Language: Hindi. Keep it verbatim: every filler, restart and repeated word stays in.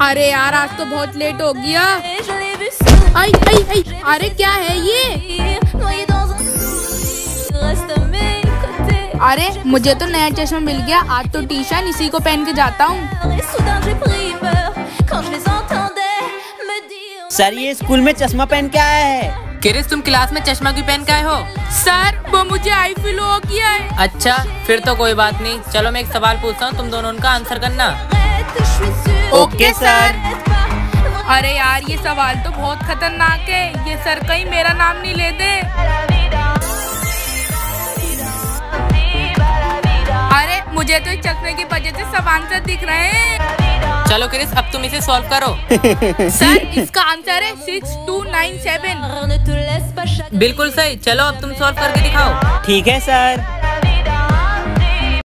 अरे यार आज तो बहुत लेट हो गया। आई आई आई अरे क्या है ये? अरे मुझे तो नया चश्मा मिल गया, आज तो टी शर्ट इसी को पहन के जाता हूँ। सर ये स्कूल में चश्मा पहन के आया है। क्रिस तुम क्लास में चश्मा क्यों पहन के आए हो? सर वो मुझे आई फील हो गया है। अच्छा फिर तो कोई बात नहीं, चलो मैं एक सवाल पूछता हूँ, तुम दोनों उनका आंसर करना। Okay sir. अरे यार ये सवाल तो बहुत खतरनाक है, ये सर कहीं मेरा नाम नहीं ले दे। अरे मुझे तो इस चश्मे की वजह से सब आंसर दिख रहे हैं। चलो क्रिस अब तुम इसे सॉल्व करो। सर इसका आंसर है सिक्स टू नाइन सेवन। बिल्कुल सही, चलो अब तुम सॉल्व करके दिखाओ। ठीक है सर।